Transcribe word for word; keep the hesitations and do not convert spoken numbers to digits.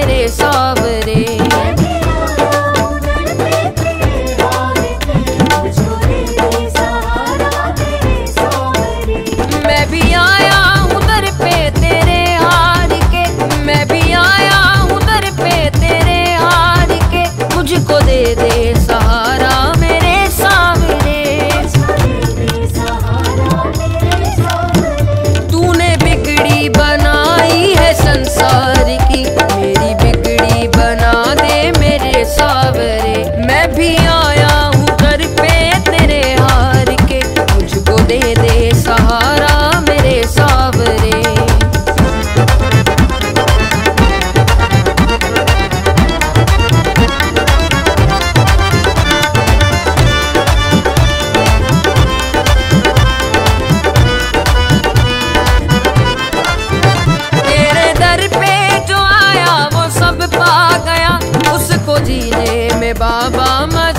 मेरे सावरे। मैं भी आया हूँ दर पे तेरे हार के, मैं भी आया हूँ दर पे तेरे हार के, मुझको दे दे सहारा मेरे सावरे। तूने बिगड़ी बनाई है संसार की, मेरी बिगड़ी बना दे मेरे सावरे। मैं भी आया हूँ दर पे तेरे हार के, मुझको दे दे सहारा मेरे सावरे। तेरे दर पे जो आया वो सब पा गया, उसको जीने में बाबा मजा